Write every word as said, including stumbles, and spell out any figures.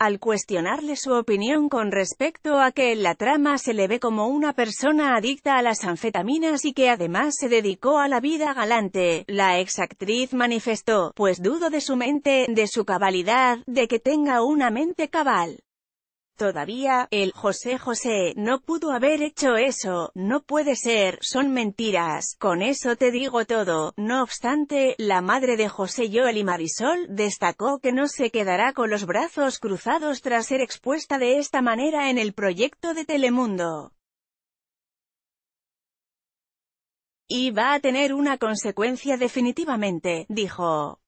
al cuestionarle su opinión con respecto a que en la trama se le ve como una persona adicta a las anfetaminas y que además se dedicó a la vida galante, la exactriz manifestó: pues dudo de su mente, de su cabalidad, de que tenga una mente cabal. Todavía, el José José no pudo haber hecho eso, no puede ser, son mentiras, con eso te digo todo. No obstante, la madre de José Joel y Marisol destacó que no se quedará con los brazos cruzados tras ser expuesta de esta manera en el proyecto de Telemundo. Y va a tener una consecuencia definitivamente, dijo.